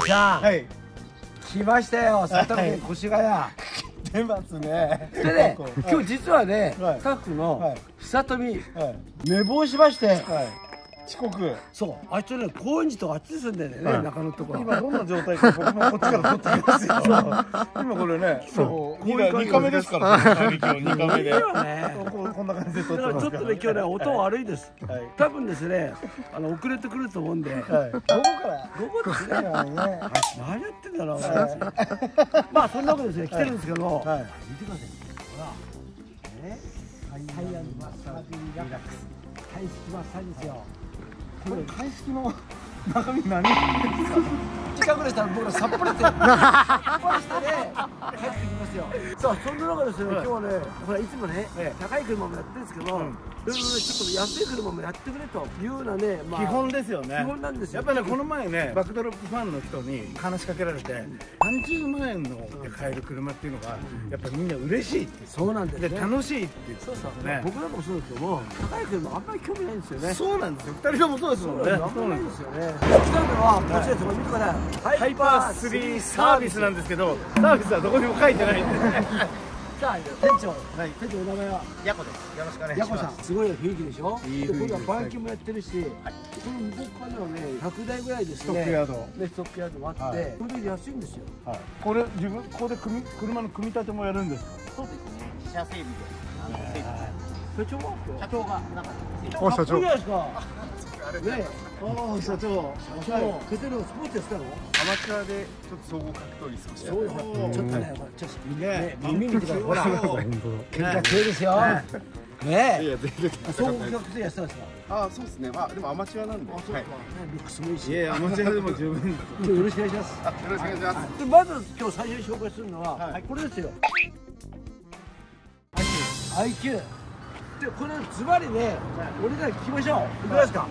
さん、 はい。 来ましたよ、佐藤県越谷。 出ますね。 でね、今日実はね、 はいスタッフの久富、 はい。 寝坊しまして、 はい。遅刻。 そう、あいつね、高円寺とかあっち住んでんだよね、中野のところ。 今どんな状態か僕もこっちから撮ってきますよ。今これね、そう2カメですからね。今日2カメで。こんな感じで撮ってます。 ちょっとね、今日ね、音悪いです。 はい。 多分ですね、遅れてくると思うんで。 はい。午後から午後ですね。 ね。 何やってんだろう。まあそんなわけですね、来てるんですけど、見てください。ほら、ね、ハイアンドマッサージリラックス、タイ式マッサージですよ。 これ開式の中身何？ 近くでしたら僕らさっぱりして、さっぱりしてね、帰ってきますよ。さあ、そんな中ですね、今日はね、ほらいつもね、高い車もやってるんですけど、ちょっと安い車もやってくれというようなね、 基本ですよね。 基本なんですよ。 やっぱりね、この前ね、バックドロップファンの人に話しかけられて、30万円ので買える車っていうのがやっぱりみんな嬉しいって。 そうなんですね。 楽しいって言ってね。 僕なんかもそうですけども、高い車あんまり興味ないんですよね。 そうなんですよ。2人ともそうですもんね。 そうなんですよね。来たのはこちらです。見てください。 ハイパー3サービスなんですけど、サービスはどこにも書いてないんで。 さあ、店長、店長の名前はヤコです。よろしくお願いしヤコます。 さん、すごい雰囲気でしょ。 いい雰囲気です。 今度はバンキもやってるし、この向こう側にはね、100台ぐらいですね。 ストックヤード。 で、ストックヤードもあって、これで安いんですよ。 はい。これ自分ここで車の組み立てもやるんですか。 そうですね。自社整備で整備。 社長は？ 社長がなんかお社長。いいじゃないですか。ね、 ああ社長。 ケテルスポーツやってたの？ アマチュアでちょっと総合格闘技少しやってます。 ちょっとね、ちょっと耳見てください。ほら、喧嘩強いですよ。ねえ。総合格闘技やってたんですか？ ああ、そうですね。まあでもアマチュアなんで。 あ、そうか。ルックスもいいし。 いやアマチュアでも十分。 今日よろしくお願いします。 よろしくお願いします。 で、まず今日最初に紹介するのはこれですよ。IQ。で、これズバリね、俺ら聞きましょう。いくらですか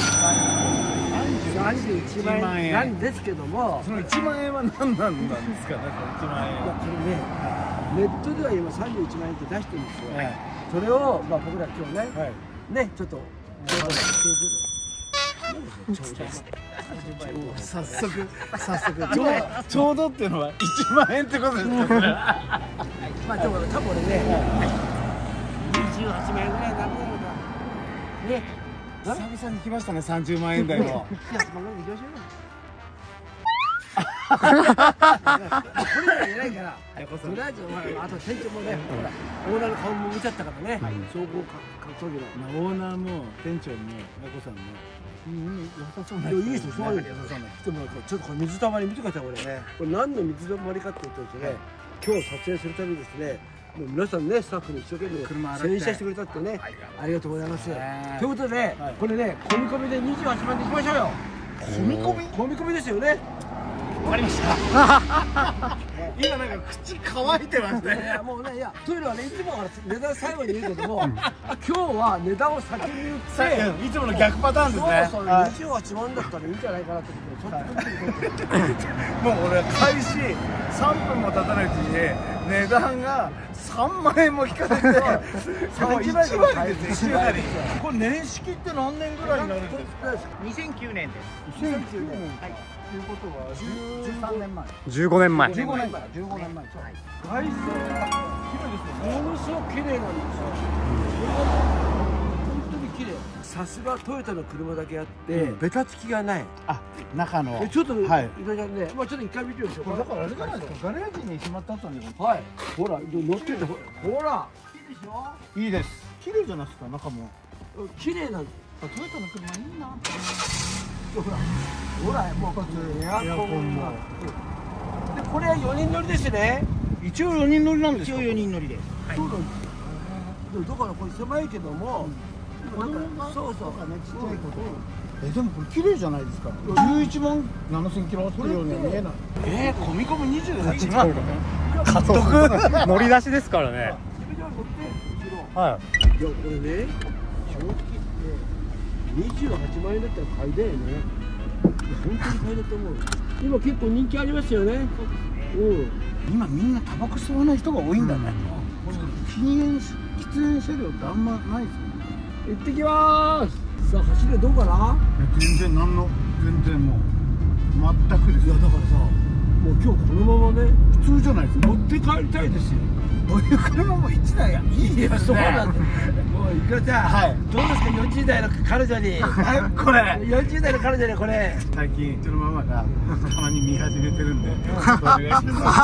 ？31万円なんですけども、 その1万円は何なんですかね、1万円は。 これね、ネットでは今31万円って出してるんですよ。それをまあ僕ら今日ね、ちょっと早速ちょうどっていうのは1万円ってことですかね。 まあでも多分俺ね、28万円ぐらいになるのかね。 久々に来ましたね、30万円台の。 いや、そのまま行きましょうよ。これじゃ言えないから、とりあえずあと店長もね、ほらオーナーの顔も見ちゃったからね、総合格闘技のオーナーも店長もヤコさんも良さそうな。 いいですよ、そうですよ。でもちょっとこれ水たまり見てください、これね。これ何の水たまりかっていうとですね、今日撮影するためにですね、もう皆さんね、スタッフに一生懸命洗車してくれたってね、ありがとうございます。ということで、これね、込み込みで28万でいきましょうよ。 込み込み？ 込み込みですよね。 わかりました。 今なんか口乾いてますね。 いやもうね、いやというのはね、いつもは値段最後に言うけども、今日は値段を先に言って、 いつもの逆パターンですね。 そうそう、28万だったらいいんじゃないかなと思って、 もう俺開始3分も経たないうちに値段が3万円も引かれて、1割ですよ。これ年式って何年ぐらいになるんですか 2009年です。 2009年。 はい。 ということは 13年前。 15年前。 15年前。 外装が広いですよね。 ものすごく綺麗なんですよ。本当に綺麗。さすがトヨタの車だけあってベタつきがない。 あ、中のちょっとはい。 いろいろね、まあちょっと一回見てみましょう。 これだからあれじゃないですか。ガレージにしまった後に。 はい。ほら乗ってて、ほら。いいでしょ。 いいです。綺麗じゃないですか、中も。 綺麗なんです。 トヨタの車いいな。 ほらもうエアコンも。でこれは4人乗りですね。 一応4人乗りなんですか。 一応4人乗りです。 そうなんです。でもだからこれ狭いけども、なんかそうそう。 ちっちゃいこと。でもこれ綺麗じゃないですか。11万7000キロ走ってるようには見えない。込み込み28万。 加速乗り出しですからね。 はい。いやこれね、正直28万円だったら買いだよね。本当に買いだと思う。今結構人気ありますよね。 今みんなタバコ吸わない人が多いんだね。喫煙車両ってあんまないですよね。 行ってきまーす。さあ走れどうかな。 全然もう全くです。 いやだからさ、もう今日このままね普通じゃないですか。 持って帰りたいですよ。 こういう車も1台がいいですね。 そうなんです。もういくらちゃん、 はいどうですか40代の彼女に。 はいこれ 40代の彼女にこれ。 最近うちのママがたまに見始めてるんでお願いし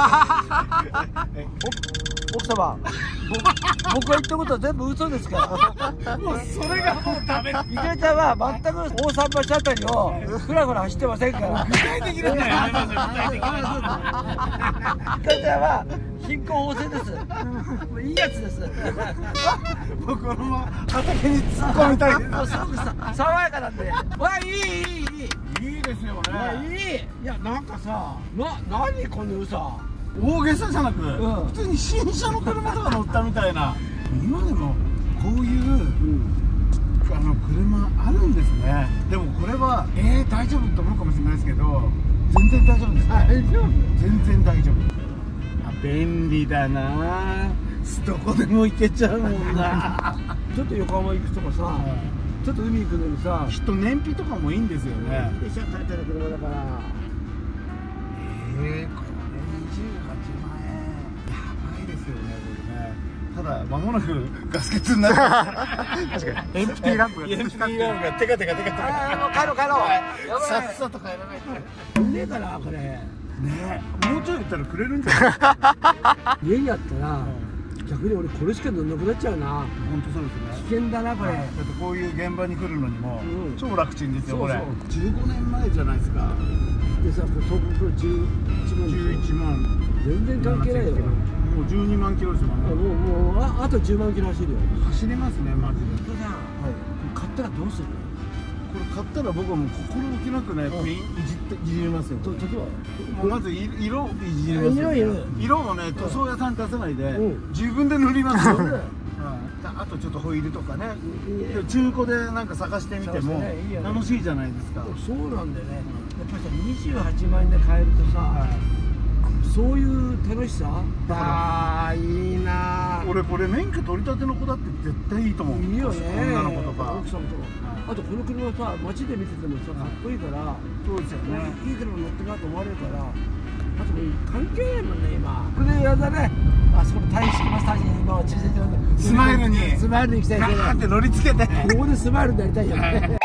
ます奥様、僕が言ったことは全部嘘ですから。 もうそれがもうダメ。 いくらちゃんは全く大桟橋あたりをふらふら走ってませんから。 具体的なのやめますよ。具体的なの。 いくらちゃんは貧困旺盛です。もういいやつです。 僕このまま畑に突っ込みたいです。 もうすごく爽やかなんで。わあ、いいいいですよね。 いい。いやなんかさ、何この嘘。 大げさじゃなく、 ん普通に新車の車とか乗ったみたいな。今でもこういう、車あるんですね。でもこれは大丈夫と思うかもしれないですけど、全然大丈夫ですね。 大丈夫。 全然大丈夫。あ、便利だな。どこでも行けちゃうもんな。 ちょっと横浜行くとかさ、ちょっと海行くのにさ、 きっと燃費とかもいいんですよね。 でしょ、大体の車だから。 これはね、28万円。やばいですよね、これね。ただ、間もなくガス欠になる。確かに。エンプティーランプが。エンプティーランプがテカテカテカテカ。 帰ろう。 さっさと帰らないと。 ねえかな、これ。 ねえ、もうちょい言ったらくれるんじゃない家にあったら、逆に俺これしか乗んなくなっちゃうな。 本当そうですね。 危険だな、これ。 だってこういう現場に来るのにも超楽ちんですよ、これ。 そう 15年前じゃないですか。 でさ、これ走行11万。 11万。 全然関係ないよ。 もう12万キロですもんね。 もうあと10万キロ走るよ。 走りますね、マジで。 ただ、買ったらどうするの？ これ買ったら僕はもう心置きなくね、いじりますよ。 例えば、 もうまず色いじりますよ。色もね、塗装屋さん出さないで自分で塗りますよ。あとちょっとホイールとかね、中古でなんか探してみても楽しいじゃないですか。 そうなんだよね。やっぱりさ、28万円で買えるとさ、そういう楽しさ。ああ、いいな。 俺これ免許取り立ての子だって絶対いいと思う。 いいよね。 女の子とか奥さんとか。あとこの車さ、街で見ててもさ、かっこいいから、 そうですよね。 いい車乗ってるなと思われるから、あと関係ないもんね、今。これやだね。あそこの大式マッサージに今駐車場でスマイルに行きたいけど、 ガーって乗りつけて、 ここでスマイルになりたいよね。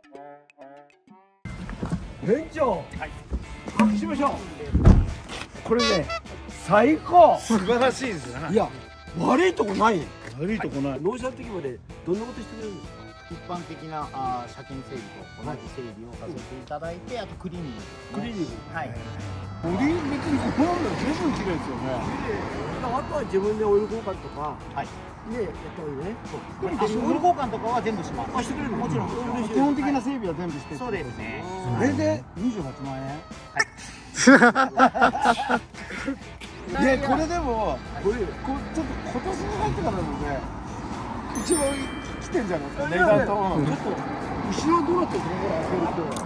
店長、拍手しましょう。これね、最高。 素晴らしいですね。 いや、悪いとこない。 悪いとこない。 納車の時までどんなことしてくれるんですか？ 一般的な車検整備と同じ整備をさせていただいて、あとクリーニング。 クリーニング。 はい。 ボディ別にこのままで十分綺麗ですよね。 あとは自分でオイル交換とか、 はい。 ね、やった方がいいね。 オイル交換とかは全部します。 あ、してくれるの？ もちろん。 基本的な整備は全部して。 そうですね。 それで28万円。いや、これでもこれちょっと今年に入ってからなので一番来てんじゃないですか、値段と。 ちょっと後ろどうなってるの？ほら、開けると。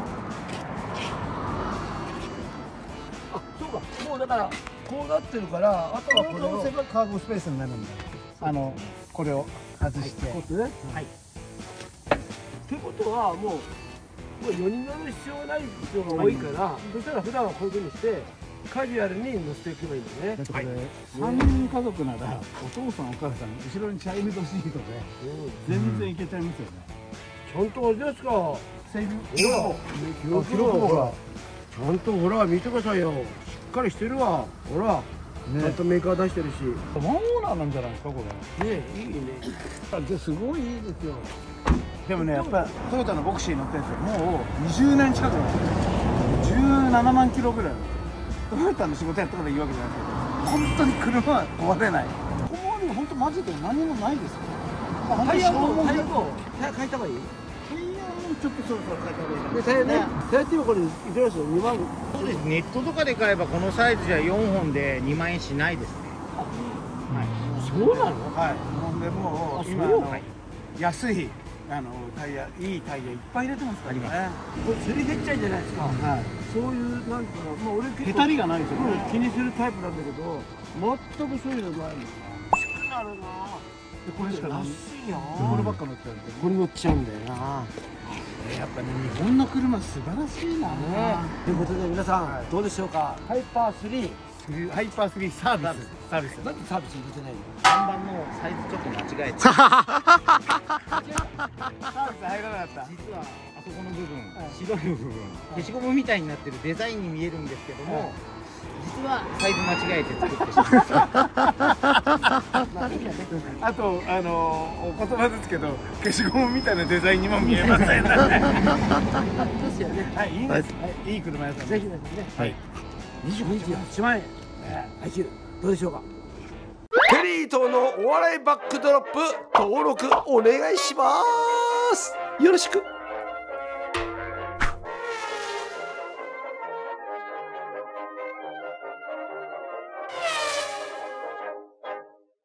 あ、そうか。もうだからこうなってるから、あとはこれを押せばカーゴスペースになるんで、これを外して。 こうやってね。 はい。 ってことはもう4人乗る必要ない人が多いから、そしたら普段はこういうふうにしてカジュアルに乗せていけばいいんだよね。 だってこれ3人家族ならお父さんお母さん後ろにチャイルドシートで全然いけちゃいますよね。 ちゃんとあれですか、 整備記録ほら、ちゃんとほら見てくださいよ、しっかりしてるわ。ほら、ちゃんとメーカー出してるし、 ワンオーナーなんじゃないですかこれ。 ね、いいね。じゃすごいいいですよ。 でもね、やっぱトヨタのボクシー乗ってるんですよ。もう20年近くなんですよ。17万キロぐらい。トヨタの仕事やったからいいわけじゃないですけど、本当に車は壊れない。ここまで本当マジで何もないですよ。 タイヤも変えた方がいい。 タイヤもちょっとそろそろ変えた方がいい。 でタイヤね、タイヤって今これいくらですよ？2万。 そうです。ネットとかで買えばこのサイズじゃ4本で2万円しないですね。 はい。そうなの？ はい。ほんでもう今安いタイヤ、いいタイヤいっぱい入れてますからね。 これすり減っちゃいじゃないですか。 はい。 そういうなんかまあ俺結構へたりがないですよね。 気にするタイプなんだけど、全くそういうのないの。欲しくなるな。 これしかない。 安いよ。 こればっか乗っちゃうんで。 これ乗っちゃうんだよな。 やっぱね日本の車素晴らしいな。 ということで皆さんどうでしょうか。ハイパー3 ハイパー3サービス。 なんでサービスに出てないの。 看板のサイズちょっと間違えてサービス入らなかった。 実はあそこの部分、白い部分、消しゴムみたいになってるデザインに見えるんですけども、実はサイズ間違えて作ってしまった。 あとお言葉ですけど消しゴムみたいなデザインにも見えませんね。 ですよね。 はい、いいです。いい車屋さん。 ぜひですね。 はい。 28万円。IQどうでしょうか。テリーとのお笑いバックドロップ登録お願いします。よろしく。